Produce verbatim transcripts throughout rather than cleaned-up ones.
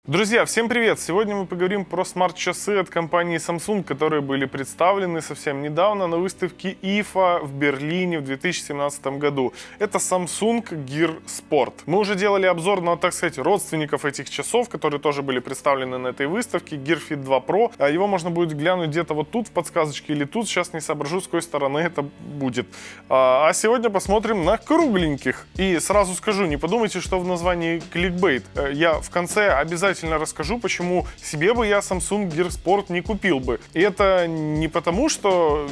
Друзья, всем привет! Сегодня мы поговорим про смарт-часы от компании Samsung, которые были представлены совсем недавно на выставке ай эф а в Берлине в две тысячи семнадцатом году. Это Samsung Gear Sport. Мы уже делали обзор на, так сказать, родственников этих часов, которые тоже были представлены на этой выставке, Gear Fit два Pro. Его можно будет глянуть где-то вот тут в подсказочке или тут, сейчас не соображу, с какой стороны это будет. А сегодня посмотрим на кругленьких. И сразу скажу, не подумайте, что в названии кликбейт. Я в конце обязательно расскажу, почему себе бы я Samsung Gear Sport не купил бы. И это не потому, что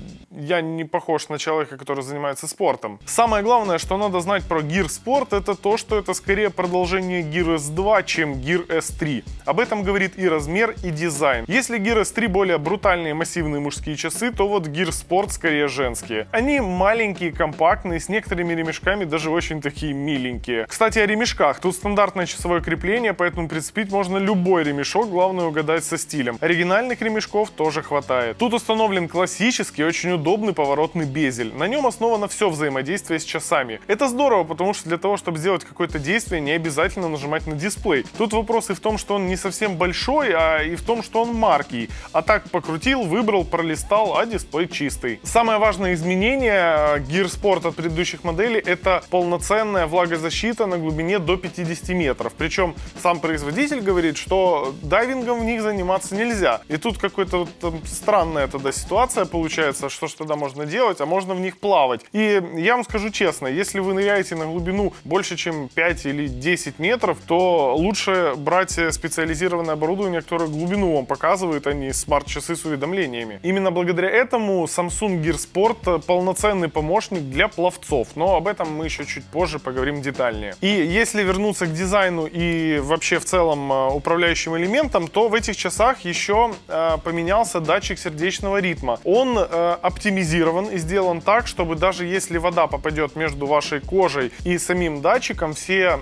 я не похож на человека, который занимается спортом. Самое главное, что надо знать про Gear Sport, это то, что это скорее продолжение Gear эс два, чем Gear эс три. Об этом говорит и размер, и дизайн. Если Gear эс три более брутальные массивные мужские часы, то вот Gear Sport скорее женские. Они маленькие, компактные, с некоторыми ремешками даже очень такие миленькие. Кстати, о ремешках. Тут стандартное часовое крепление, поэтому прицепить можно любой ремешок, главное угадать со стилем. Оригинальных ремешков тоже хватает. Тут установлен классический, очень удобный удобный поворотный безель. На нем основано все взаимодействие с часами. Это здорово, потому что для того, чтобы сделать какое-то действие, не обязательно нажимать на дисплей. Тут вопрос и в том, что он не совсем большой, а и в том, что он маркий. А так покрутил, выбрал, пролистал, а дисплей чистый. Самое важное изменение Gear Sport от предыдущих моделей — это полноценная влагозащита на глубине до пятидесяти метров. Причем сам производитель говорит, что дайвингом в них заниматься нельзя. И тут какая-то вот, там, странная тогда ситуация получается, что что тогда можно делать, а можно в них плавать. И я вам скажу честно, если вы ныряете на глубину больше, чем пять или десять метров, то лучше брать специализированное оборудование, которое глубину вам показывает, а не смарт-часы с уведомлениями. Именно благодаря этому Samsung Gear Sport полноценный помощник для пловцов, но об этом мы еще чуть позже поговорим детальнее. И если вернуться к дизайну и вообще в целом управляющим элементам, то в этих часах еще э, поменялся датчик сердечного ритма. Он э, оптимизирован и сделан так, чтобы даже если вода попадет между вашей кожей и самим датчиком, все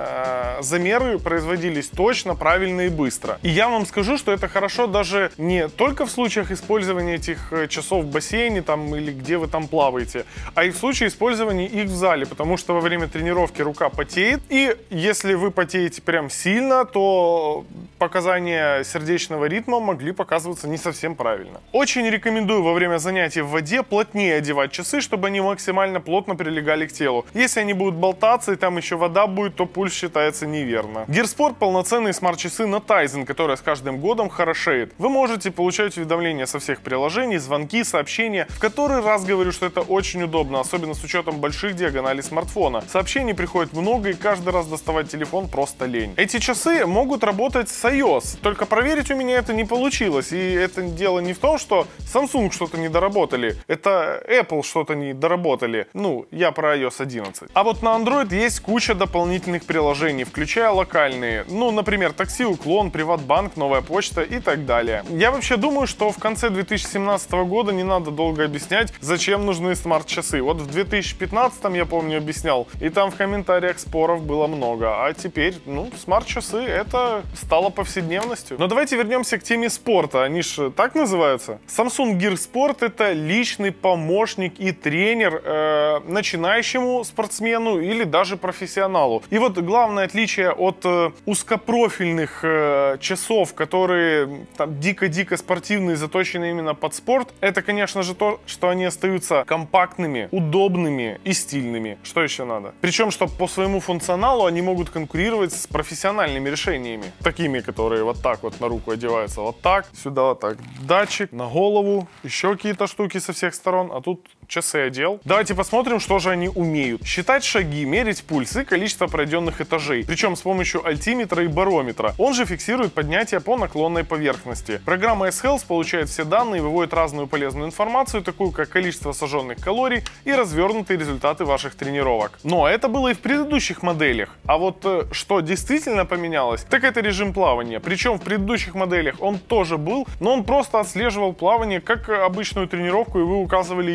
э, замеры производились точно, правильно и быстро. И я вам скажу, что это хорошо даже не только в случаях использования этих часов в бассейне там, или где вы там плаваете, а и в случае использования их в зале, потому что во время тренировки рука потеет, и если вы потеете прям сильно, то показания сердечного ритма могли показываться не совсем правильно. Очень рекомендую во время занятий в воде плотнее одевать часы, чтобы они максимально плотно прилегали к телу. Если они будут болтаться и там еще вода будет, то пульс считается неверно. Gear Sport — полноценные смарт-часы на Tizen, которые с каждым годом хорошеет. Вы можете получать уведомления со всех приложений, звонки, сообщения. В который раз говорю, что это очень удобно, особенно с учетом больших диагоналей смартфона. Сообщений приходит много, и каждый раз доставать телефон просто лень. Эти часы могут работать с iOS, только проверить у меня это не получилось. И это дело не в том, что Samsung что-то не доработали. Это Apple что-то не доработали. Ну, я про ай о эс одиннадцать. А вот на Android есть куча дополнительных приложений, включая локальные. Ну, например, такси, уклон, Приватбанк, новая почта и так далее. Я вообще думаю, что в конце две тысячи семнадцатого года не надо долго объяснять, зачем нужны смарт-часы. Вот в две тысячи пятнадцатом, я помню, объяснял, и там в комментариях споров было много. А теперь, ну, смарт-часы — это стало повседневностью. Но давайте вернемся к теме спорта. Они же так называются. Samsung Gear Sport — это личный помощник и тренер э, начинающему спортсмену или даже профессионалу. И вот главное отличие от э, узкопрофильных э, часов, которые дико-дико спортивные, заточены именно под спорт, это, конечно же, то, что они остаются компактными, удобными и стильными. Что еще надо? Причем, что по своему функционалу они могут конкурировать с профессиональными решениями. Такими, которые вот так вот на руку одеваются, вот так, сюда вот так. Датчик на голову, еще какие-то штуки со всех сторон, а тут часы одел. Давайте посмотрим, что же они умеют. Считать шаги, мерить пульс и количество пройденных этажей. Причем с помощью альтиметра и барометра. Он же фиксирует поднятие по наклонной поверхности. Программа S-Health получает все данные и выводит разную полезную информацию, такую как количество сожженных калорий и развернутые результаты ваших тренировок. Но это было и в предыдущих моделях. А вот что действительно поменялось, так это режим плавания. Причем в предыдущих моделях он тоже был, но он просто отслеживал плавание как обычную тренировку, и вы указывали ее интенсивность.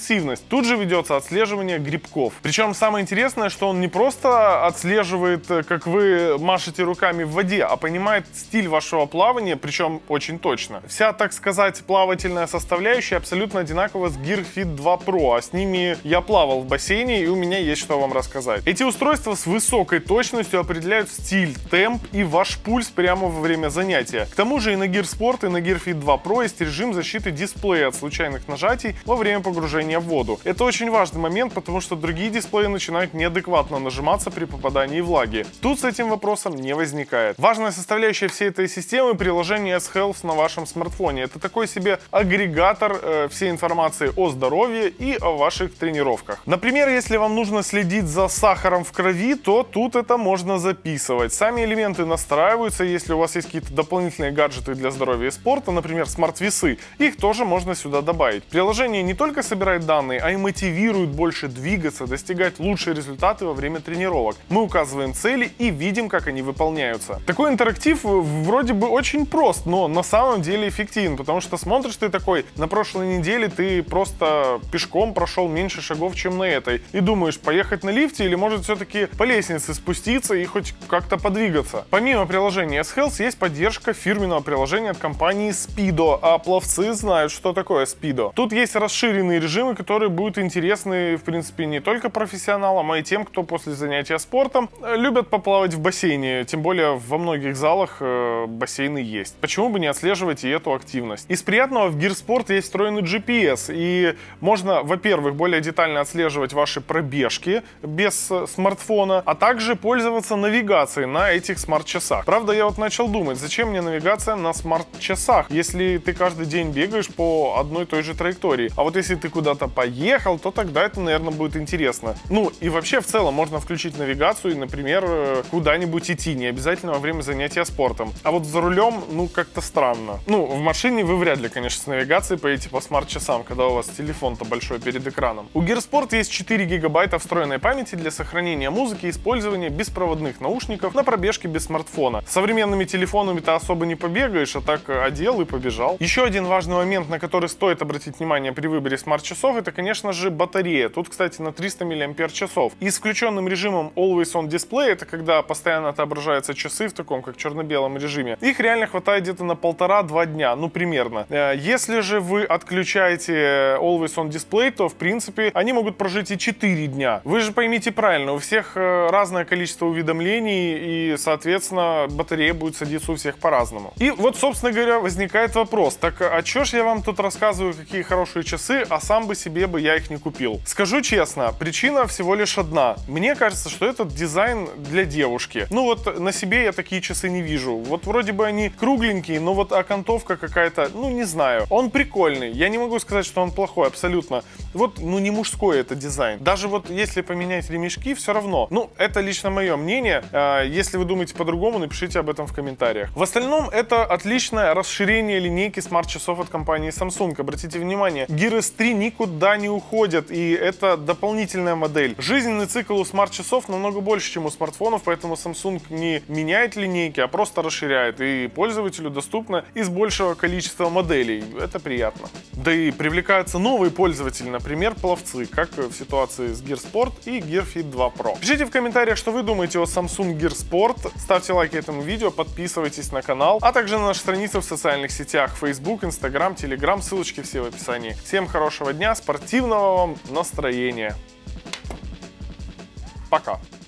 интенсивность. Тут же ведется отслеживание грибков. Причем самое интересное, что он не просто отслеживает, как вы машете руками в воде, а понимает стиль вашего плавания, причем очень точно. Вся, так сказать, плавательная составляющая абсолютно одинакова с Gear Fit два Pro, а с ними я плавал в бассейне, и у меня есть что вам рассказать. Эти устройства с высокой точностью определяют стиль, темп и ваш пульс прямо во время занятия. К тому же и на Gear Sport, и на Gear Fit два Pro есть режим защиты дисплея от случайных нажатий во время погружения в воду. Это очень важный момент, потому что другие дисплеи начинают неадекватно нажиматься при попадании влаги. Тут с этим вопросом не возникает. Важная составляющая всей этой системы — приложение S-Health на вашем смартфоне. Это такой себе агрегатор э, всей информации о здоровье и о ваших тренировках. Например, если вам нужно следить за сахаром в крови, то тут это можно записывать. Сами элементы настраиваются, если у вас есть какие-то дополнительные гаджеты для здоровья и спорта, например, смарт-весы, их тоже можно сюда добавить. Приложение не только собирает данные, а и мотивирует больше двигаться, достигать лучшие результаты во время тренировок. Мы указываем цели и видим, как они выполняются. Такой интерактив вроде бы очень прост, но на самом деле эффективен, потому что смотришь ты такой: на прошлой неделе ты просто пешком прошел меньше шагов, чем на этой, и думаешь, поехать на лифте или может все-таки по лестнице спуститься и хоть как-то подвигаться. Помимо приложения S-Health есть поддержка фирменного приложения от компании Speedo, а пловцы знают, что такое Speedo. Тут есть расширенные режимы, которые будут интересны, в принципе, не только профессионалам, а и тем, кто после занятия спортом любят поплавать в бассейне, тем более во многих залах э, бассейны есть. Почему бы не отслеживать и эту активность? Из приятного в Gear Sport есть встроенный джи пи эс, и можно, во-первых, более детально отслеживать ваши пробежки без смартфона, а также пользоваться навигацией на этих смарт-часах. Правда, я вот начал думать, зачем мне навигация на смарт-часах, если ты каждый день бегаешь по одной и той же траектории. А вот если ты куда-то поехал, то тогда это, наверное, будет интересно. Ну и вообще в целом можно включить навигацию и, например, куда-нибудь идти, не обязательно во время занятия спортом. А вот за рулем, ну, как-то странно. Ну, в машине вы вряд ли, конечно, с навигацией поедете по смарт-часам, когда у вас телефон-то большой перед экраном. У Gear Sport есть четыре гигабайта встроенной памяти для сохранения музыки и использования беспроводных наушников на пробежке без смартфона. С современными телефонами-то особо не побегаешь, а так одел и побежал. Еще один важный момент, на который стоит обратить внимание при выборе смарт-часов, это, конечно же, батарея. Тут, кстати, на триста миллиампер-часов. И с включенным режимом Always On Display, это когда постоянно отображаются часы в таком, как черно-белом режиме, их реально хватает где-то на полтора-два дня, ну, примерно. Если же вы отключаете Always On Display, то, в принципе, они могут прожить и четыре дня. Вы же поймите правильно, у всех разное количество уведомлений, и, соответственно, батарея будет садиться у всех по-разному. И вот, собственно говоря, возникает вопрос: так а чё ж я вам тут рассказываю, какие хорошие часы, а сам бы себе бы я их не купил? Скажу честно, причина всего лишь одна. Мне кажется, что этот дизайн для девушки. Ну вот на себе я такие часы не вижу. Вот вроде бы они кругленькие, но вот окантовка какая-то, ну не знаю. Он прикольный, я не могу сказать, что он плохой, абсолютно. Вот, ну не мужской это дизайн. Даже вот если поменять ремешки, все равно. Ну, это лично мое мнение. Если вы думаете по-другому, напишите об этом в комментариях. В остальном, это отличное расширение линейки смарт-часов от компании Samsung. Обратите внимание, Gear эс три никуда не уходят, и это дополнительная модель. Жизненный цикл у смарт-часов намного больше, чем у смартфонов, поэтому Samsung не меняет линейки, а просто расширяет, и пользователю доступно из большего количества моделей. Это приятно. Да и привлекаются новые пользователи, например, пловцы, как в ситуации с Gear Sport и Gear Fit два Pro. Пишите в комментариях, что вы думаете о Samsung Gear Sport, ставьте лайки этому видео, подписывайтесь на канал, а также на наши страницы в социальных сетях Facebook, Instagram, Telegram, ссылочки все в описании. Всем хорошего дня, спортивного вам настроения. Пока.